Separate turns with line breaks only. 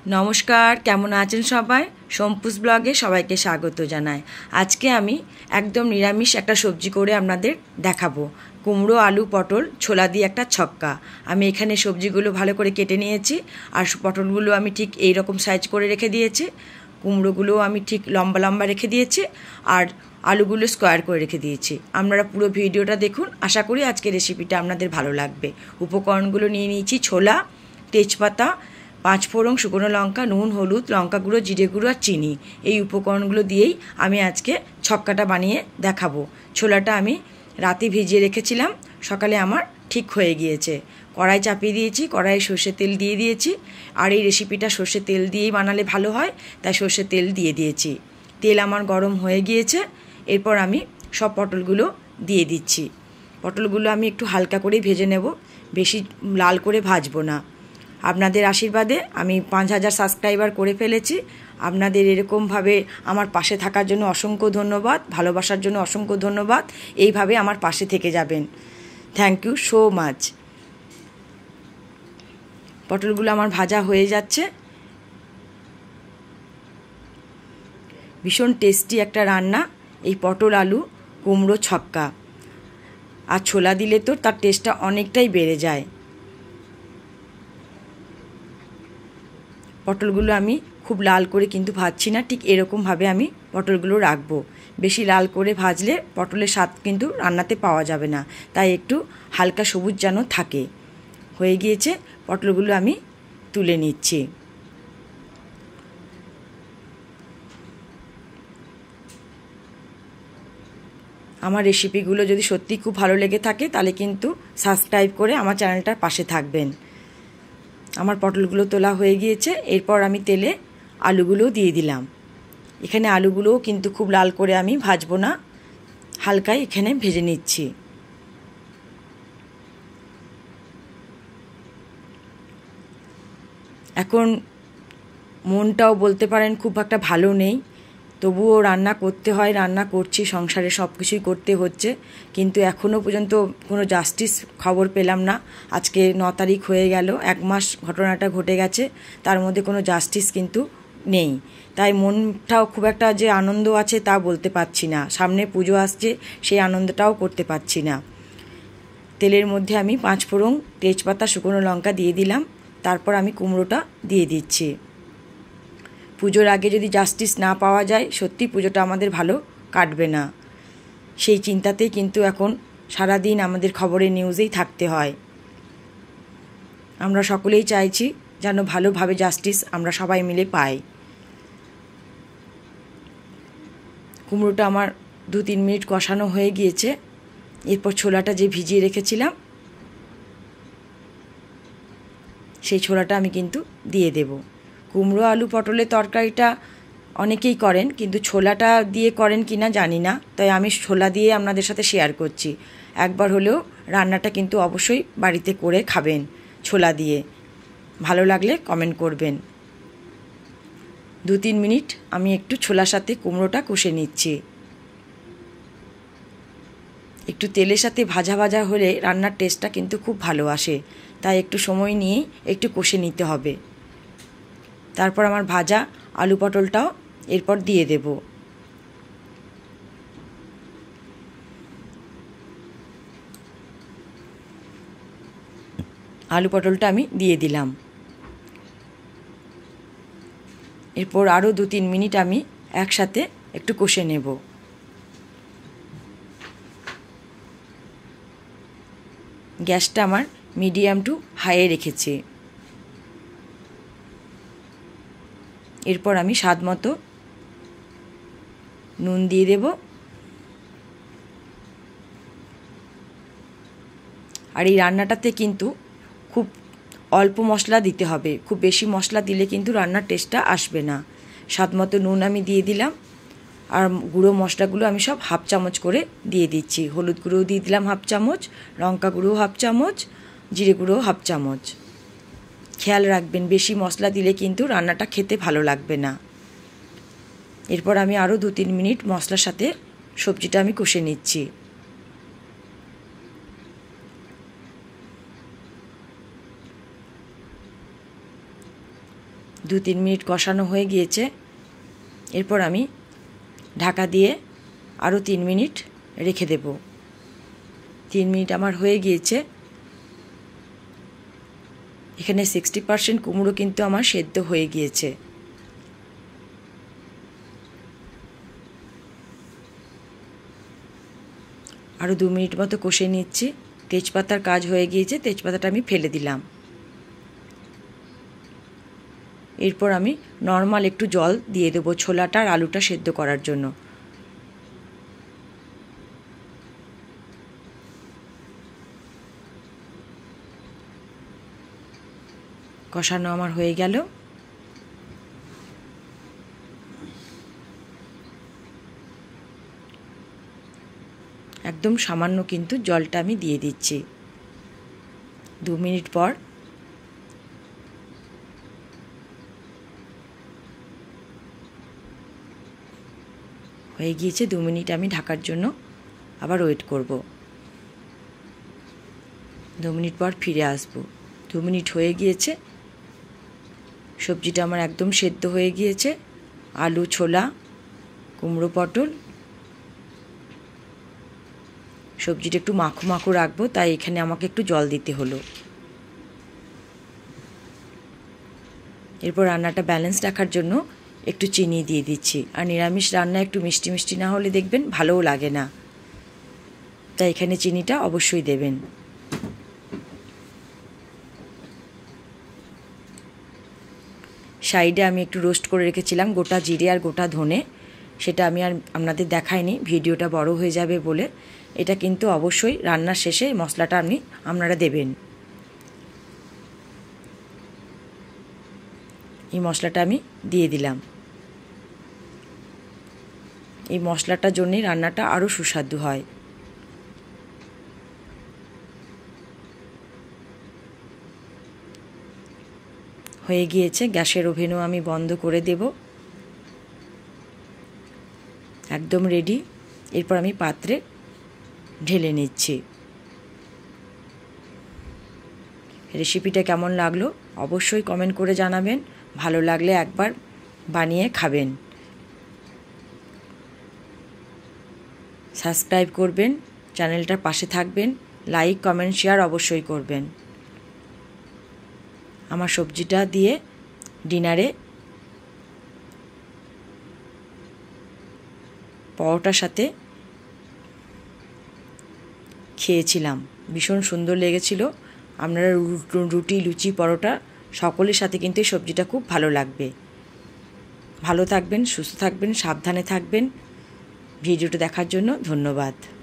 নমস্কার, কেমন আছেন সবাই? সম্পুস ব্লগে সবাইকে স্বাগত জানাই। আজকে আমি একদম নিরামিষ একটা সবজি করে আপনাদের দেখাবো। কুমড়ো, আলু, পটল, ছোলা দিয়ে একটা ছক্কা। আমি এখানে সবজিগুলো ভালো করে কেটে নিয়েছি, আর পটলগুলো আমি ঠিক এই রকম সাইজ করে রেখে দিয়েছি। কুমড়োগুলো আমি ঠিক লম্বা লম্বা রেখে দিয়েছি, আর আলুগুলো স্কোয়ার করে রেখে দিয়েছি। আপনারা পুরো ভিডিওটা দেখুন, আশা করি আজকের রেসিপিটা আপনাদের ভালো লাগবে। উপকরণগুলো নিয়ে নিয়েছি: ছোলা, তেজপাতা, 5 ফোড়ন, শুকনো লঙ্কা, নুন, হলুদ, লঙ্কা গুঁড়ো, জিরে গুঁড়ো আর চিনি। এই উপকরণগুলো দিয়েই আমি আজকে ছক্কাটা বানিয়ে দেখাবো। ছোলাটা আমি রাতে ভিজিয়ে রেখেছিলাম, সকালে আমার ঠিক হয়ে গিয়েছে। কড়াই চাপিয়ে দিয়েছি, কড়াইয়ে সর্ষের তেল দিয়ে দিয়েছি, আর এই রেসিপিটা সর্ষের তেল দিয়েই বানালে ভালো হয়, তাই সর্ষের তেল দিয়ে দিয়েছি। তেল আমার গরম হয়ে গিয়েছে। এরপর আমি সব পটলগুলো দিয়ে দিচ্ছি। পটলগুলো আমি একটু হালকা করেই ভেজে নেব, বেশি লাল করে ভাজবো না। আপনাদের আশীর্বাদে আমি 5000 সাবস্ক্রাইবার করে ফেলেছি। আপনাদের এরকমভাবে আমার পাশে থাকার জন্য অসংখ্য ধন্যবাদ, ভালোবাসার জন্য অসংখ্য ধন্যবাদ। এইভাবে আমার পাশে থেকে যাবেন। Thank you so much. পটলগুলো আমার ভাজা হয়ে যাচ্ছে। ভীষণ টেস্টি একটা রান্না এই পটল আলু কুমড়ো ছক্কা, আর ছোলা দিলে তো তার টেস্টটা অনেকটাই বেড়ে যায়। পটলগুলো আমি খুব লাল করে কিন্তু ভাজছি না, ঠিক এরকমভাবে আমি পটলগুলো রাখবো। বেশি লাল করে ভাজলে পটলের স্বাদ কিন্তু রান্নাতে পাওয়া যাবে না, তাই একটু হালকা সবুজ যেন থাকে। হয়ে গিয়েছে, পটলগুলো আমি তুলে নিচ্ছি। আমার রেসিপিগুলো যদি সত্যি খুব ভালো লেগে থাকে তাহলে কিন্তু সাবস্ক্রাইব করে আমার চ্যানেলটার পাশে থাকবেন। আমার পটলগুলো তোলা হয়ে গিয়েছে। এরপর আমি তেলে আলুগুলো দিয়ে দিলাম। এখানে আলুগুলোও কিন্তু খুব লাল করে আমি ভাজবো না, হালকাই এখানে ভেজে নিচ্ছি। এখন মনটাও বলতে পারেন খুব একটা ভালো নেই, তবুও রান্না করতে হয়, রান্না করছি, সংসারে সব কিছুই করতে হচ্ছে, কিন্তু এখনও পর্যন্ত কোনো জাস্টিস খবর পেলাম না। আজকে 9 তারিখ হয়ে গেল, 1 মাস ঘটনাটা ঘটে গেছে, তার মধ্যে কোনো জাস্টিস কিন্তু নেই। তাই মনটাও খুব একটা যে আনন্দ আছে তা বলতে পারছি না। সামনে পুজো আসছে, সেই আনন্দটাও করতে পারছি না। তেলের মধ্যে আমি 5 ফোড়ন, তেজপাতা, শুকনো লঙ্কা দিয়ে দিলাম। তারপর আমি কুমড়োটা দিয়ে দিচ্ছি। পুজোর আগে যদি জাস্টিস না পাওয়া যায়, সত্যি পুজোটা আমাদের ভালো কাটবে না। সেই চিন্তাতেই কিন্তু এখন সারাদিন আমাদের খবরের নিউজেই থাকতে হয়। আমরা সকলেই চাইছি যেন ভালোভাবে জাস্টিস আমরা সবাই মিলে পাই। কুমড়োটা আমার 2-3 মিনিট কষানো হয়ে গিয়েছে। এরপর ছোলাটা যে ভিজিয়ে রেখেছিলাম, সেই ছোলাটা আমি কিন্তু দিয়ে দেব। কুমড়ো আলু পটলের তরকারিটা অনেকেই করেন, কিন্তু ছোলাটা দিয়ে করেন কি না জানি না, তাই আমি ছোলা দিয়ে আপনাদের সাথে শেয়ার করছি। একবার হলেও রান্নাটা কিন্তু অবশ্যই বাড়িতে করে খাবেন ছোলা দিয়ে। ভালো লাগলে কমেন্ট করবেন। 2-3 মিনিট আমি একটু ছোলার সাথে কুমড়োটা কষে নিচ্ছি। একটু তেলের সাথে ভাজা ভাজা হলে রান্নার টেস্টটা কিন্তু খুব ভালো আসে, তাই একটু সময় নিয়ে একটু কষে নিতে হবে। তারপর আমার ভাজা আলু পটলটাও এরপর দিয়ে দেব। আলু পটলটা আমি দিয়ে দিলাম। এরপর আরও 2-3 মিনিট আমি একসাথে একটু কষে নেব। গ্যাসটা আমার মিডিয়াম টু হাইয়ে রেখেছি। এরপর আমি স্বাদ মতো নুন দিয়ে দেব। আর এই রান্নাটাতে কিন্তু খুব অল্প মশলা দিতে হবে, খুব বেশি মশলা দিলে কিন্তু রান্নার টেস্টটা আসবে না। স্বাদ মতো নুন আমি দিয়ে দিলাম, আর গুঁড়ো মশলাগুলো আমি সব হাফ চামচ করে দিয়ে দিচ্ছি। হলুদ গুঁড়োও দিয়ে দিলাম হাফ চামচ, লঙ্কা গুঁড়োও হাফ চামচ, জিরে গুঁড়োও হাফ চামচ। খেয়াল রাখবেন, বেশি মশলা দিলে কিন্তু রান্নাটা খেতে ভালো লাগবে না। এরপর আমি আরও 2-3 মিনিট মশলার সাথে সবজিটা আমি কষে নিচ্ছি। 2-3 মিনিট কষানো হয়ে গিয়েছে। এরপর আমি ঢাকা দিয়ে আরও 3 মিনিট রেখে দেব। 3 মিনিট আমার হয়ে গিয়েছে। এখানে 60% কুমড়ো কিন্তু আমার সেদ্ধ হয়ে গিয়েছে। আরও 2 মিনিট মতো কষে নিচ্ছি। তেজপাতার কাজ হয়ে গিয়েছে, তেজপাতাটা আমি ফেলে দিলাম। এরপর আমি নর্মাল একটু জল দিয়ে দেবো ছোলাটা আর আলুটা সেদ্ধ করার জন্য। কষানো আমার হয়ে গেল। একদম সামান্য কিন্তু জলটা আমি দিয়ে দিচ্ছি। 2 মিনিট পর হয়ে গিয়েছে। 2 মিনিট আমি ঢাকার জন্য আবার ওয়েট করব। 2 মিনিট পর ফিরে আসব। 2 মিনিট হয়ে গিয়েছে। সবজিটা আমার একদম সেদ্ধ হয়ে গিয়েছে। আলু, ছোলা, কুমড়ো, পটল। সবজিটা একটু মাখো মাখো রাখবো, তাই এখানে আমাকে একটু জল দিতে হলো। এরপর রান্নাটা ব্যালেন্স রাখার জন্য একটু চিনি দিয়ে দিচ্ছি। আর নিরামিষ রান্না একটু মিষ্টি মিষ্টি না হলে দেখবেন ভালোও লাগে না, তাই এখানে চিনিটা অবশ্যই দেবেন। সাইডে আমি একটু রোস্ট করে রেখেছিলাম গোটা জিরে আর গোটা ধনে, সেটা আমি আর আপনাদের দেখাইনি, ভিডিওটা বড় হয়ে যাবে বলে। এটা কিন্তু অবশ্যই রান্নার শেষে মশলাটা আপনারা দেবেন। এই মশলাটা আমি দিয়ে দিলাম। এই মশলাটার জন্যই রান্নাটা আরও সুস্বাদু হয়। হয়ে গিয়েছে। গ্যাসের ওভেনও আমি বন্ধ করে দেব। একদম রেডি। এরপর আমি পাত্রে ঢেলে নিচ্ছি। রেসিপিটা কেমন লাগলো অবশ্যই কমেন্ট করে জানাবেন। ভালো লাগলে একবার বানিয়ে খাবেন। সাবস্ক্রাইব করবেন, চ্যানেলটার পাশে থাকবেন, লাইক, কমেন্ট, শেয়ার অবশ্যই করবেন। আমার সবজিটা দিয়ে ডিনারে পরোটার সাথে খেয়েছিলাম, ভীষণ সুন্দর লেগেছিল। আপনারা রুটি, লুচি, পরোটা সকলের সাথে কিন্তু এই সবজিটা খুব ভালো লাগবে। ভালো থাকবেন, সুস্থ থাকবেন, সাবধানে থাকবেন। ভিডিওটা দেখার জন্য ধন্যবাদ।